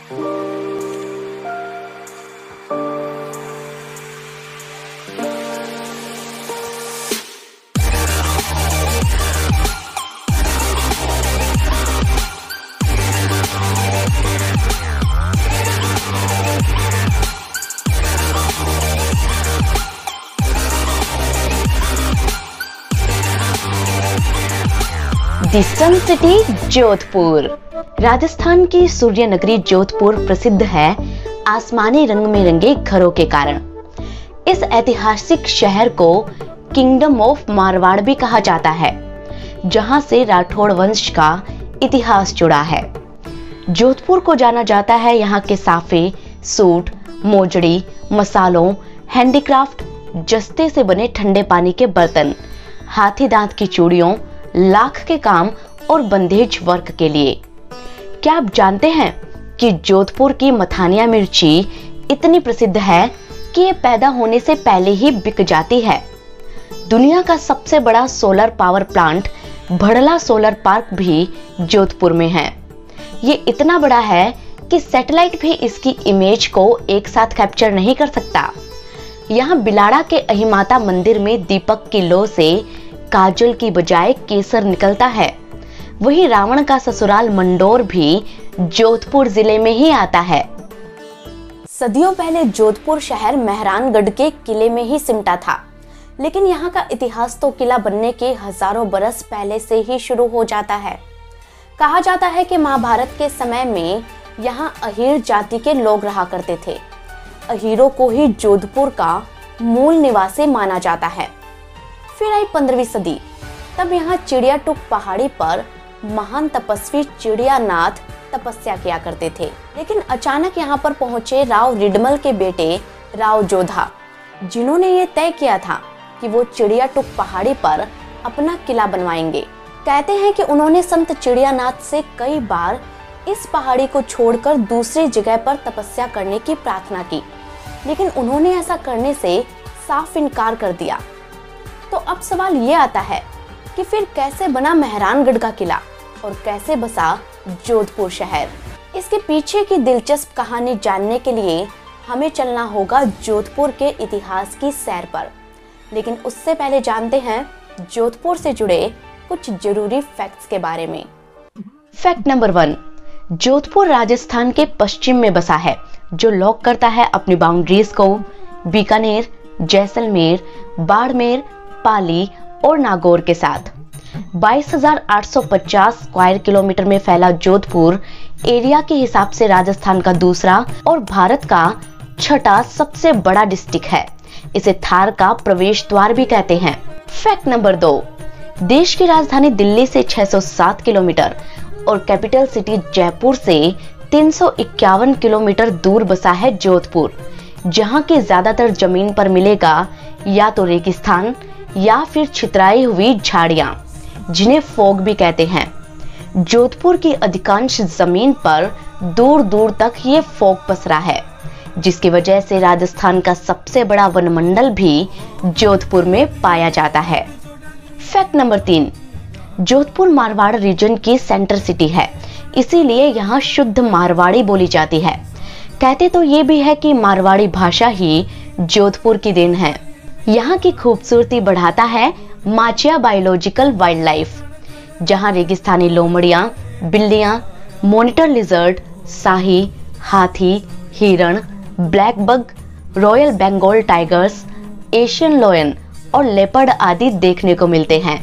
The sun city Jodhpur. Rajasthan की सूर्य नगरी जोधपुर प्रसिद्ध है आसमानी रंग में रंगे घरों के कारण। इस ऐतिहासिक शहर को किंगडम ऑफ मारवाड़ भी कहा जाता है, जहां से राठौड़ वंश का इतिहास जुड़ा है। जोधपुर को जाना जाता है यहाँ के साफे, सूट, मोजड़ी, मसालों, हैंडीक्राफ्ट, जस्ते से बने ठंडे पानी के बर्तन, हाथी दांत की चूड़ियों, लाख के काम और बंदेज वर्क के लिए। क्या आप जानते हैं कि जोधपुर की मथानिया मिर्ची इतनी प्रसिद्ध है कि ये पैदा होने से पहले ही बिक जाती है। दुनिया का सबसे बड़ा solar power plant Bhadla solar park भी जोधपुर में है। ये इतना बड़ा है कि सैटेलाइट भी इसकी इमेज को एक साथ कैप्चर नहीं कर सकता। यहाँ बिलाड़ा के अहिमाता मंदिर में दीपक की लौ से काजल की बजाय केसर निकलता है। वही रावण का ससुराल मंडोर भी जोधपुर जिले में ही आता है। सदियों पहले जोधपुर शहर मेहरानगढ़ के किले में ही सिमटा था, लेकिन यहाँ का इतिहास तो किला बनने के हजारों बरस पहले से ही शुरू हो जाता है। कहा जाता है कि महाभारत के समय में यहाँ अहीर जाति के लोग रहा करते थे। अहीरों को ही जोधपुर का मूल निवासी माना जाता है। फिर आई 15वीं सदी। तब यहाँ चिड़ियाटुक पहाड़ी पर महान तपस्वी चिड़ियानाथ तपस्या किया करते थे। लेकिन अचानक यहाँ पर पहुंचे राव रिडमल के बेटे राव जोधा, जिन्होंने ये तय किया था कि वो चिड़ियाटुक पहाड़ी पर अपना किला बनवाएंगे। कहते हैं कि उन्होंने संत चिड़ियानाथ से कई बार इस पहाड़ी को छोड़कर दूसरी जगह पर तपस्या करने की प्रार्थना की, लेकिन उन्होंने ऐसा करने से साफ इनकार कर दिया। तो अब सवाल ये आता है कि फिर कैसे बना मेहरानगढ़ का किला और कैसे बसा जोधपुर शहर। इसके पीछे की दिलचस्प कहानी जानने के लिए हमें चलना होगा जोधपुर के इतिहास की सैर पर। लेकिन उससे पहले जानते हैं जोधपुर से जुड़े कुछ जरूरी फैक्ट्स के बारे में। फैक्ट नंबर 1, जोधपुर राजस्थान के पश्चिम में बसा है, जो लॉक करता है अपनी बाउंड्रीज को बीकानेर, जैसलमेर, बाड़मेर, पाली और नागौर के साथ। 22,850 स्क्वायर किलोमीटर में फैला जोधपुर एरिया के हिसाब से राजस्थान का दूसरा और भारत का छठा सबसे बड़ा डिस्ट्रिक्ट है। इसे थार का प्रवेश द्वार भी कहते हैं। फैक्ट नंबर 2, देश की राजधानी दिल्ली से 607 किलोमीटर और कैपिटल सिटी जयपुर से 351 किलोमीटर दूर बसा है जोधपुर, जहां की ज्यादातर जमीन पर मिलेगा या तो रेगिस्तान या फिर छितराई हुई झाड़ियां, जिन्हें फॉग भी कहते हैं। जोधपुर की अधिकांश जमीन पर दूर दूर तक ये फॉग पसरा है, जिसकी वजह से राजस्थान का सबसे बड़ा वनमंडल भी जोधपुर में पाया जाता है। Fact number 3, Jodhpur Marwar region की सेंटर सिटी है, इसीलिए यहाँ शुद्ध मारवाड़ी बोली जाती है। कहते तो ये भी है कि मारवाड़ी भाषा ही जोधपुर की देन है। यहाँ की खूबसूरती बढ़ाता है माचिया बायोलॉजिकल वाइल्ड लाइफ, जहाँ रेगिस्तानी लोमड़ियाँ, बिल्लियाँ, मॉनिटर लिजर्ड, शाही, हाथी, हिरण, black buck, royal Bengal tigers, Asian lion और लेपर्ड आदि देखने को मिलते हैं।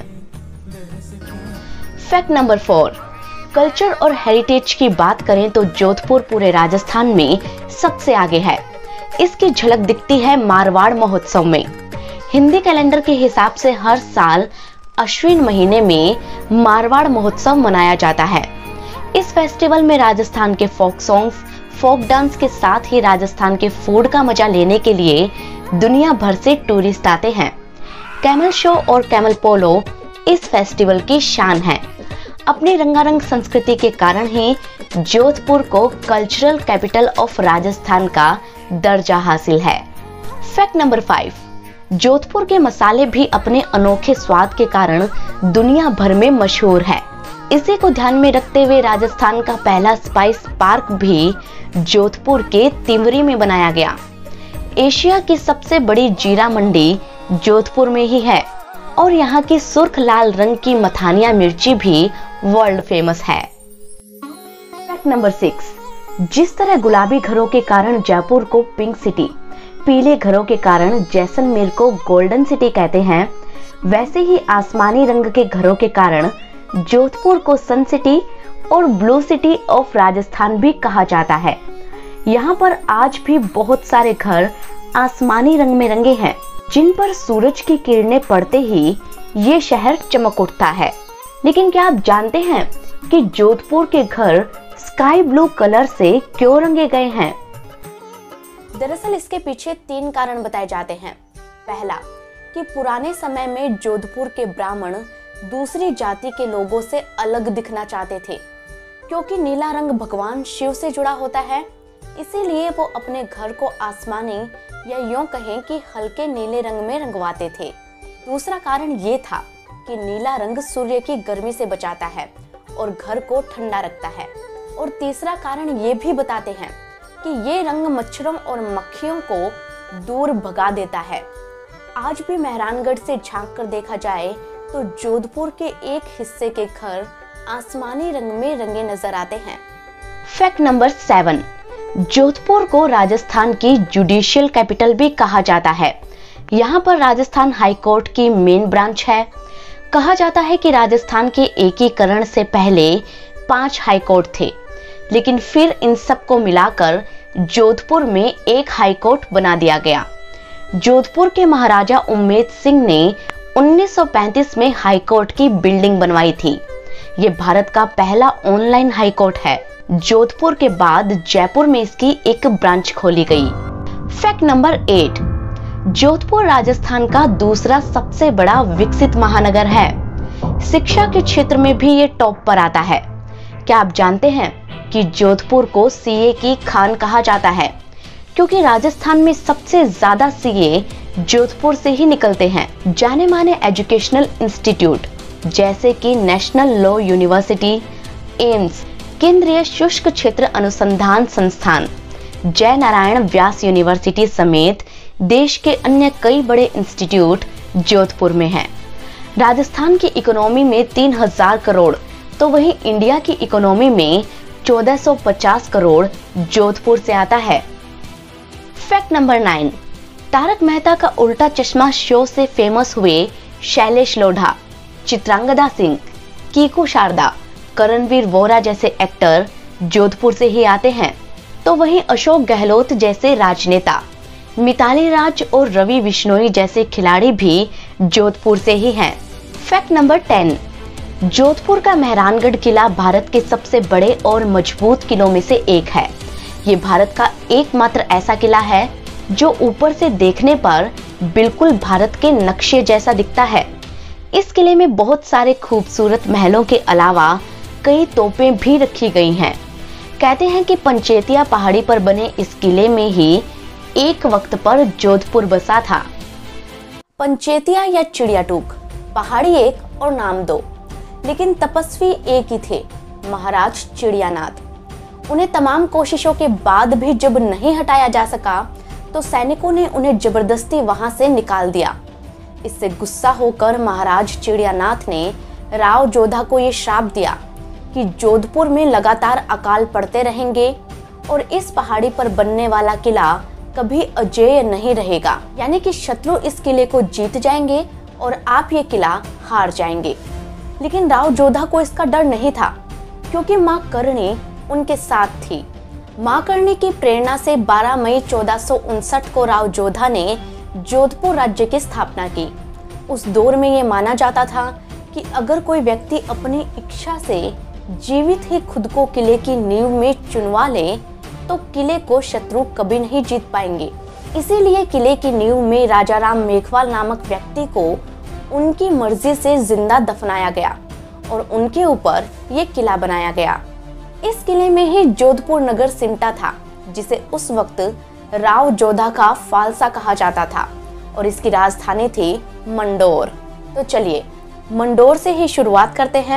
फैक्ट नंबर 4, कल्चर और हेरिटेज की बात करें तो जोधपुर पूरे राजस्थान में सबसे आगे है। इसकी झलक दिखती है मारवाड़ महोत्सव में। हिंदी कैलेंडर के हिसाब से हर साल अश्विन महीने में मारवाड़ महोत्सव मनाया जाता है। इस फेस्टिवल में राजस्थान के फोक सॉन्ग्स, फोक डांस के साथ ही राजस्थान के फूड का मजा लेने के लिए दुनिया भर से टूरिस्ट आते हैं। कैमल शो और कैमल पोलो इस फेस्टिवल की शान है। अपनी रंगारंग संस्कृति के कारण ही जोधपुर को कल्चरल कैपिटल ऑफ राजस्थान का दर्जा हासिल है। फैक्ट नंबर 5, जोधपुर के मसाले भी अपने अनोखे स्वाद के कारण दुनिया भर में मशहूर है। इसी को ध्यान में रखते हुए राजस्थान का पहला स्पाइस पार्क भी जोधपुर के तिमरी में बनाया गया। एशिया की सबसे बड़ी जीरा मंडी जोधपुर में ही है और यहाँ की सुर्ख लाल रंग की मथानिया मिर्ची भी वर्ल्ड फेमस है। फैक्ट नंबर 6, जिस तरह गुलाबी घरों के कारण जयपुर को पिंक सिटी, पीले घरों के कारण जैसलमेर को गोल्डन सिटी कहते हैं, वैसे ही आसमानी रंग के घरों के कारण जोधपुर को सन सिटी और ब्लू सिटी ऑफ राजस्थान भी कहा जाता है। यहाँ पर आज भी बहुत सारे घर आसमानी रंग में रंगे हैं, जिन पर सूरज की किरणें पड़ते ही ये शहर चमक उठता है। लेकिन क्या आप जानते हैं कि जोधपुर के घर स्काई ब्लू कलर से क्यों रंगे गए हैं? दरअसल इसके पीछे 3 कारण बताए जाते हैं। पहला, कि पुराने समय में जोधपुर के ब्राह्मण दूसरी जाति के लोगों से अलग दिखना चाहते थे, क्योंकि नीला रंग भगवान शिव से जुड़ा होता है, इसीलिए वो अपने घर को आसमानी या यूं कहें कि हल्के नीले रंग में रंगवाते थे। दूसरा कारण ये था कि नीला रंग सूर्य की गर्मी से बचाता है और घर को ठंडा रखता है। और तीसरा कारण ये भी बताते हैं कि ये रंग मच्छरों और मक्खियों को दूर भगा देता है। आज भी मेहरानगढ़ से झांक कर देखा जाए तो जोधपुर के एक हिस्से के घर आसमानी रंग में रंगे नजर आते हैं। फैक्ट नंबर 7, जोधपुर को राजस्थान की जुडिशियल कैपिटल भी कहा जाता है। यहाँ पर राजस्थान हाई कोर्ट की मेन ब्रांच है। कहा जाता है कि राजस्थान के एकीकरण से पहले 5 हाई कोर्ट थे, लेकिन फिर इन सबको मिलाकर जोधपुर में एक हाई कोर्ट बना दिया गया। जोधपुर के महाराजा उम्मेद सिंह ने 1935 में हाई कोर्ट की बिल्डिंग बनवाई थी। ये भारत का पहला ऑनलाइन हाई कोर्ट है। जोधपुर के बाद जयपुर में इसकी एक ब्रांच खोली गई। फैक्ट नंबर 8, जोधपुर राजस्थान का दूसरा सबसे बड़ा विकसित महानगर है। शिक्षा के क्षेत्र में भी ये टॉप पर आता है। क्या आप जानते हैं कि जोधपुर को सीए की खान कहा जाता है, क्योंकि राजस्थान में सबसे ज्यादा सीए जोधपुर से ही निकलते हैं। जाने माने एजुकेशनल इंस्टीट्यूट जैसे कि नेशनल लॉ यूनिवर्सिटी, एम्स, केंद्रीय शुष्क क्षेत्र अनुसंधान संस्थान, जय नारायण व्यास यूनिवर्सिटी समेत देश के अन्य कई बड़े इंस्टीट्यूट जोधपुर में हैं। राजस्थान की इकोनॉमी में 3000 करोड़ तो वहीं इंडिया की इकोनॉमी में 1450 करोड़ जोधपुर से आता है। फैक्ट नंबर 9, तारक मेहता का उल्टा चश्मा शो से फेमस हुए शैलेश लोढ़ा, चित्रांगदा सिंह, कीकू शारदा, करणवीर वोरा जैसे एक्टर जोधपुर से ही आते हैं। तो वहीं अशोक गहलोत जैसे राजनेता, मिताली राज और रवि बिश्नोई जैसे खिलाड़ी भी जोधपुर से ही हैं। फैक्ट नंबर 10, जोधपुर का मेहरानगढ़ किला भारत के सबसे बड़े और मजबूत किलों में से एक है। ये भारत का एकमात्र ऐसा किला है जो ऊपर से देखने पर बिल्कुल भारत के नक्शे जैसा दिखता है। इस किले में बहुत सारे खूबसूरत महलों के अलावा कई तोपें भी रखी गई हैं। कहते हैं कि पंचेतिया पहाड़ी पर बने इस किले में ही एक वक्त पर जोधपुर बसा था। पंचेतिया या चिड़ियाटूक, पहाड़ी एक और नाम दो, लेकिन तपस्वी एक ही थे, महाराज चिड़ियानाथ। उन्हें तमाम कोशिशों के बाद भी जब नहीं हटाया जा सका तो सैनिकों ने उन्हें जबरदस्ती वहां से निकाल दिया। इससे गुस्सा होकर महाराज चिड़ियानाथ ने राव जोधा को ये श्राप दिया कि जोधपुर में लगातार अकाल पड़ते रहेंगे और इस पहाड़ी पर बनने वाला किला कभी अजेय नहीं रहेगा, यानी कि शत्रु इस किले को जीत जाएंगे और आप ये किला हार जाएंगे। लेकिन राव जोधा को इसका डर नहीं था, क्योंकि माँ करणी उनके साथ थी। माँ करणी की प्रेरणा से 12 मई 1459 को राव जोधा ने जोधपुर राज्य की स्थापना की। उस दौर में ये माना जाता था कि अगर कोई व्यक्ति अपनी इच्छा से जीवित ही खुद को किले की नींव में चुनवा ले तो किले को शत्रु कभी नहीं जीत पाएंगे। इसीलिए किले की नींव में राजा राम मेघवाल नामक व्यक्ति को उनकी मर्जी से जिंदा दफनाया गया और उनके ऊपर ये किला बनाया गया। इस किले में ही जोधपुर नगर सिमटा था, जिसे उस वक्त राव जोधा का फालसा कहा जाता था और इसकी राजधानी थी मंडोर। तो चलिए मंडोर से ही शुरुआत करते हैं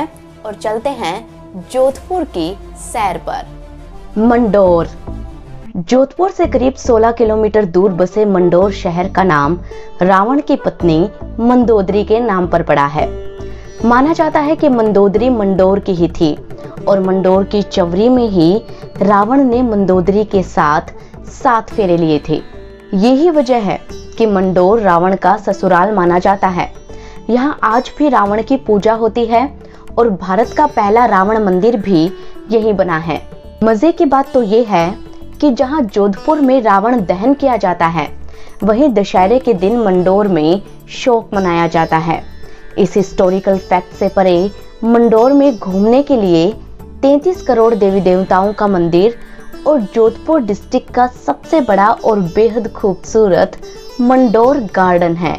और चलते हैं जोधपुर की सैर पर। मंडोर। जोधपुर से करीब 16 किलोमीटर दूर बसे मंडोर शहर का नाम रावण की पत्नी मंदोदरी के नाम पर पड़ा है। माना जाता है कि मंदोदरी मंडोर की ही थी और मंडोर की चवरी में ही रावण ने मंदोदरी के साथ 7 फेरे लिए थे। यही वजह है कि मंडोर रावण का ससुराल माना जाता है। यहाँ आज भी रावण की पूजा होती है और भारत का पहला रावण मंदिर भी यही बना है। मजे की बात तो ये है कि जहाँ जोधपुर में रावण दहन किया जाता है, वहीं दशहरे के दिन मंडोर में शोक मनाया जाता है। इस हिस्टोरिकल फैक्ट से परे मंडोर में घूमने के लिए 33 करोड़ देवी देवताओं का मंदिर और जोधपुर डिस्ट्रिक्ट का सबसे बड़ा और बेहद खूबसूरत मंडोर गार्डन है।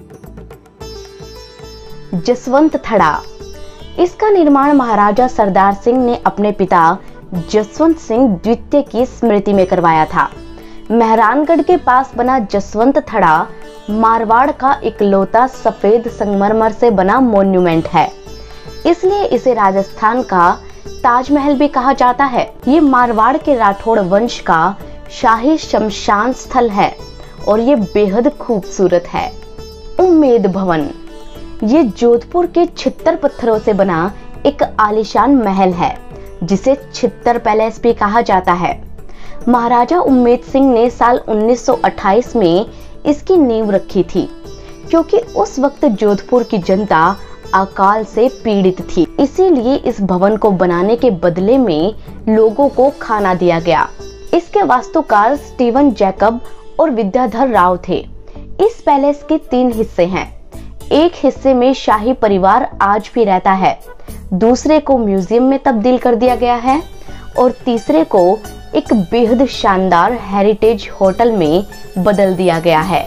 जसवंत थड़ा। इसका निर्माण महाराजा सरदार सिंह ने अपने पिता जसवंत सिंह द्वितीय की स्मृति में करवाया था। मेहरानगढ़ के पास बना जसवंत थड़ा मारवाड़ का इकलौता सफेद संगमरमर से बना मॉन्यूमेंट है, इसलिए इसे राजस्थान का ताजमहल भी कहा जाता है। ये मारवाड़ के राठौड़ वंश का शाही शमशान स्थल है और ये बेहद खूबसूरत है। उम्मेद भवन। ये जोधपुर के छित्तर पत्थरों से बना एक आलीशान महल है जिसे छित्तर पैलेस भी कहा जाता है। महाराजा उम्मेद सिंह ने साल 1928 में इसकी नींव रखी थी, क्योंकि उस वक्त जोधपुर की जनता अकाल से पीड़ित थी, इसीलिए इस भवन को बनाने के बदले में लोगों को खाना दिया गया। इसके वास्तुकार स्टीवन जैकब और विद्याधर राव थे। इस पैलेस के 3 हिस्से हैं। एक हिस्से में शाही परिवार आज भी रहता है, दूसरे को म्यूजियम में तब्दील कर दिया गया है और तीसरे को एक बेहद शानदार हेरिटेज होटल में बदल दिया गया है।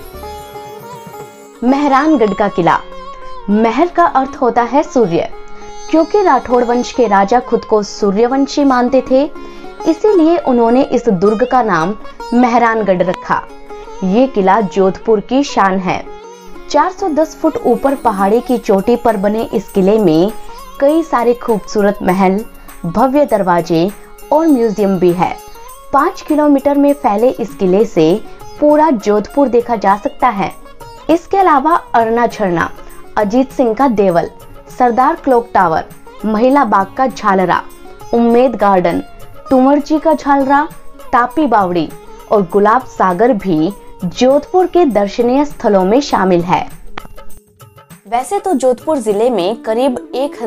मेहरानगढ़ का किला। महल का अर्थ होता है सूर्य, क्योंकि राठौड़ वंश के राजा खुद को सूर्यवंशी मानते थे, इसीलिए उन्होंने इस दुर्ग का नाम मेहरानगढ़ रखा। ये किला जोधपुर की शान है। 410 फुट ऊपर पहाड़ी की चोटी पर बने इस किले में कई सारे खूबसूरत महल, भव्य दरवाजे और म्यूजियम भी है। 5 किलोमीटर में फैले इस किले से पूरा जोधपुर देखा जा सकता है। इसके अलावा अरना झरना, अजीत सिंह का देवल, सरदार क्लॉक टावर, महिला बाग का झालरा, उम्मेद गार्डन, तुमर जी का झालरा, तापी बावड़ी और गुलाब सागर भी जोधपुर के दर्शनीय स्थलों में शामिल है। वैसे तो जोधपुर जिले में करीब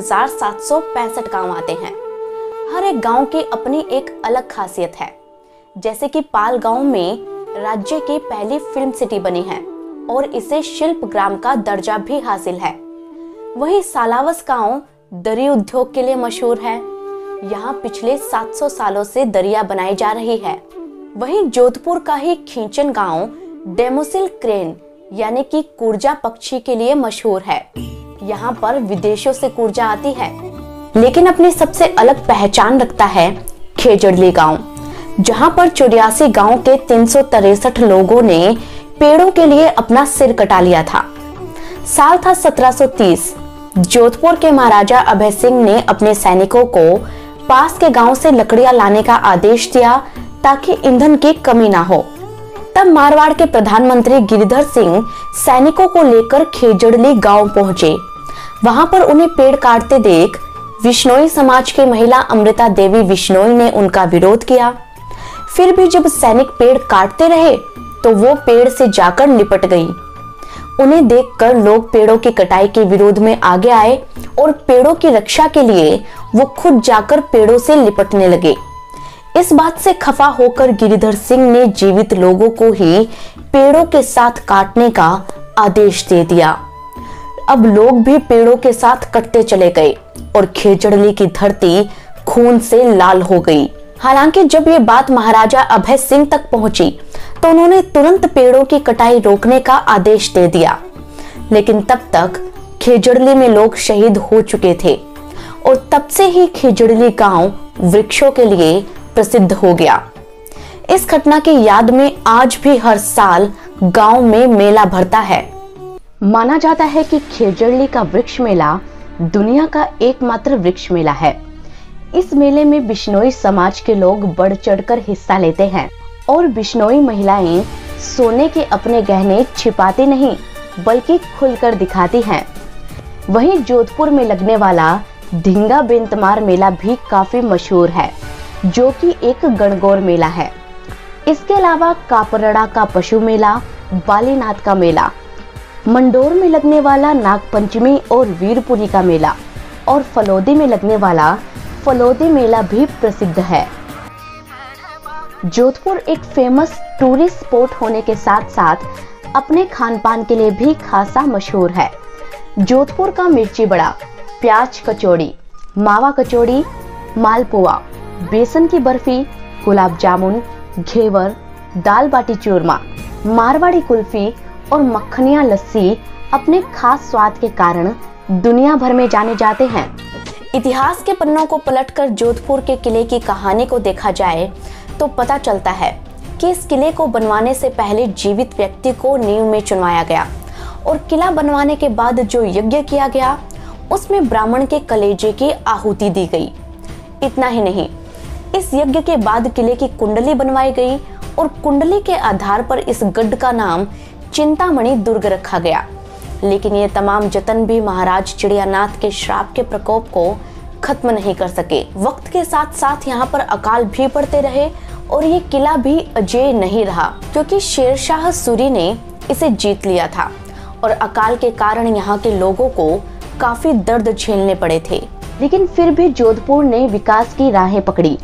1765 गांव आते हैं। हर एक गांव की अपनी एक अलग खासियत है। जैसे कि पाल गांव में राज्य की पहली फिल्म सिटी बनी है और इसे शिल्प ग्राम का दर्जा भी हासिल है। वहीं सालावस गांव दरी उद्योग के लिए मशहूर है। यहाँ पिछले 700 सालों से दरिया बनाई जा रही है। वहीं जोधपुर का ही खींचन गांव डेमोसिल क्रेन यानी कि कुर्जा पक्षी के लिए मशहूर है। यहाँ पर विदेशों से कुर्जा आती है। लेकिन अपनी सबसे अलग पहचान रखता है खेजड़ली गांव, जहाँ पर 84 गांव के 363 लोगों ने पेड़ों के लिए अपना सिर कटा लिया था। साल था 1730। जोधपुर के महाराजा अभय सिंह ने अपने सैनिकों को पास के गांव से लकड़ियां लाने का आदेश दिया ताकि ईंधन की कमी ना हो। तब मारवाड़ के प्रधानमंत्री गिरिधर सिंह सैनिकों को लेकर खेजड़ली गांव पहुंचे। वहां पर उन्हें पेड़ काटते देख विश्नोई समाज की महिला अमृता देवी विश्नोई ने उनका विरोध किया। फिर भी जब सैनिक पेड़ काटते रहे तो वो पेड़ से जाकर लिपट गई। उन्हें देखकर लोग पेड़ों की कटाई के विरोध में आगे आए और पेड़ों की रक्षा के लिए वो खुद जाकर पेड़ों से लिपटने लगे। इस बात से खफा होकर गिरिधर सिंह ने जीवित लोगों को ही पेड़ों के साथ काटने का आदेश दे दिया। अब लोग भी पेड़ों के साथ कटते चले गए और खेजड़ली की धरती खून से लाल हो गई। हालांकि जब ये बात महाराजा अभय सिंह तक पहुंची तो उन्होंने तुरंत पेड़ों की कटाई रोकने का आदेश दे दिया। लेकिन तब तक खेजड़ली में लोग शहीद हो चुके थे और तब से ही खेजड़ली गांव वृक्षों के लिए प्रसिद्ध हो गया। इस घटना की याद में आज भी हर साल गांव में मेला भरता है। माना जाता है कि खेजड़ली का वृक्ष मेला दुनिया का एकमात्र वृक्ष मेला है। इस मेले में बिश्नोई समाज के लोग बढ़ चढ़कर हिस्सा लेते हैं और बिश्नोई महिलाएं सोने के अपने गहने छिपाती नहीं बल्कि खुलकर दिखाती हैं। वहीं जोधपुर में लगने वाला धिंगा बेंतमार मेला भी काफी मशहूर है, जो कि एक गणगौर मेला है। इसके अलावा कापरड़ा का पशु मेला, बालीनाथ का मेला, मंडोर में लगने वाला नागपंचमी और वीरपुरी का मेला और फलोदी में लगने वाला फलोदी मेला भी प्रसिद्ध है। जोधपुर एक फेमस टूरिस्ट स्पॉट होने के साथ साथ अपने खान पान के लिए भी खासा मशहूर है। जोधपुर का मिर्ची बड़ा, प्याज कचौड़ी, मावा कचौड़ी, मालपुआ, बेसन की बर्फी, गुलाब जामुन, घेवर, दाल बाटी चूरमा, मारवाड़ी कुल्फी और मक्खनिया लस्सी अपने खास स्वाद के कारण दुनिया भर में जाने जाते हैं। इतिहास के पन्नों को पलटकर जोधपुर के किले की कहानी को देखा जाए तो पता चलता है कि इस किले को बनवाने से पहले जीवित व्यक्ति को नींव में चुनवाया गया और किला बनवाने के बाद जो यज्ञ किया गया उसमें ब्राह्मण के कलेजे की आहुति दी गई। इतना ही नहीं, इस यज्ञ के बाद किले की कुंडली बनवाई गई और कुंडली के आधार पर इस गढ़ का नाम चिंतामणि दुर्ग रखा गया। लेकिन ये तमाम जतन भी महाराज चिड़ियानाथ के श्राप के प्रकोप को खत्म नहीं कर सके। वक्त के साथ साथ यहाँ पर अकाल भी पड़ते रहे और ये किला भी अजेय नहीं रहा, क्योंकि शेरशाह सूरी ने इसे जीत लिया था और अकाल के कारण यहाँ के लोगों को काफी दर्द झेलने पड़े थे। लेकिन फिर भी जोधपुर ने विकास की राहें पकड़ी।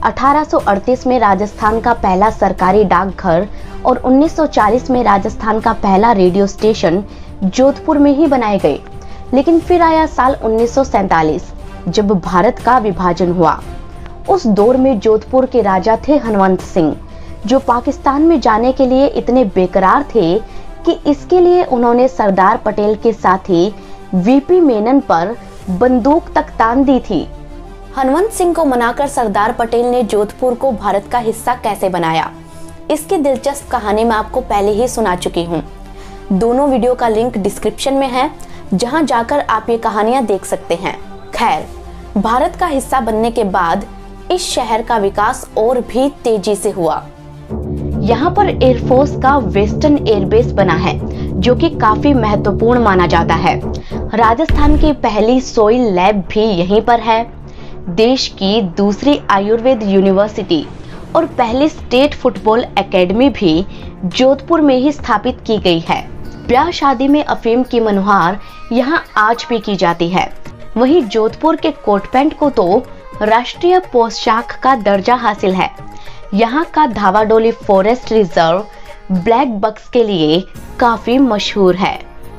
1838 में राजस्थान का पहला सरकारी डाकघर और 1940 में राजस्थान का पहला रेडियो स्टेशन जोधपुर में ही बनाए गए। लेकिन फिर आया साल 1947 जब भारत का विभाजन हुआ। उस दौर में जोधपुर के राजा थे हनवंत सिंह, जो पाकिस्तान में जाने के लिए इतने बेकरार थे कि इसके लिए उन्होंने सरदार पटेल के साथी वीपी मेनन पर बंदूक तक तान दी थी। हनवंत सिंह को मनाकर सरदार पटेल ने जोधपुर को भारत का हिस्सा कैसे बनाया, इसकी दिलचस्प कहानी मैं आपको पहले ही सुना चुकी हूँ। दोनों वीडियो का लिंक डिस्क्रिप्शन में है, जहां जाकर आप ये कहानियां देख सकते हैं। खैर, भारत का हिस्सा बनने के बाद इस शहर का विकास और भी तेजी से हुआ। यहाँ पर एयरफोर्स का वेस्टर्न एयरबेस बना है, जो कि काफी महत्वपूर्ण माना जाता है। राजस्थान की पहली सोइल लैब भी यहीं पर है। देश की दूसरी आयुर्वेद यूनिवर्सिटी और पहली स्टेट फुटबॉल एकेडमी भी जोधपुर में ही स्थापित की गई है। ब्याह शादी में अफीम की मनुहार यहाँ आज भी की जाती है। वहीं जोधपुर के कोट पैंट को तो राष्ट्रीय पोशाक का दर्जा हासिल है। यहाँ का Dhawadoli forest reserve black bucks के लिए काफी मशहूर है।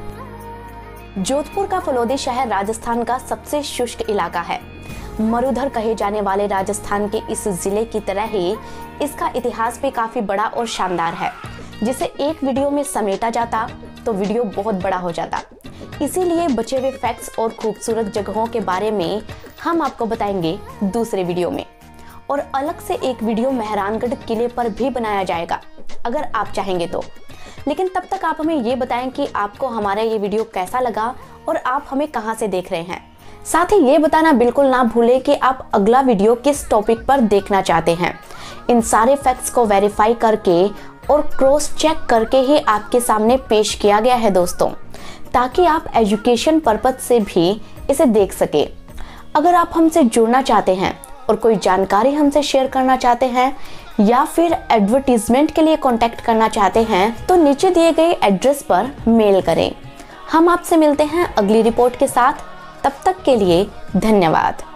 जोधपुर का फलोदी शहर राजस्थान का सबसे शुष्क इलाका है। मरुधर कहे जाने वाले राजस्थान के इस जिले की तरह ही इसका इतिहास भी काफी बड़ा और शानदार है, जिसे एक वीडियो में समेटा जाता तो वीडियो बहुत बड़ा हो जाता। इसीलिए बचे हुए फैक्ट्स और खूबसूरत जगहों के बारे में हम आपको बताएंगे दूसरे वीडियो में, और अलग से एक वीडियो मेहरानगढ़ किले पर भी बनाया जाएगा अगर आप चाहेंगे तो। लेकिन तब तक आप हमें ये बताएं कि आपको हमारा ये वीडियो कैसा लगा और आप हमें कहां से देख रहे हैं। साथ ही ये बताना बिल्कुल ना भूलें कि आप अगला वीडियो किस टॉपिक पर देखना चाहते हैं। इन सारे फैक्ट्स को वेरीफाई करके और क्रॉस चेक करके ही आपके सामने पेश किया गया है दोस्तों, ताकि आप एजुकेशन पर्पज से भी इसे देख सके। अगर आप हमसे जुड़ना चाहते हैं और कोई जानकारी हमसे शेयर करना चाहते हैं या फिर एडवर्टीजमेंट के लिए कांटेक्ट करना चाहते हैं तो नीचे दिए गए एड्रेस पर मेल करें। हम आपसे मिलते हैं अगली रिपोर्ट के साथ। तब तक के लिए धन्यवाद।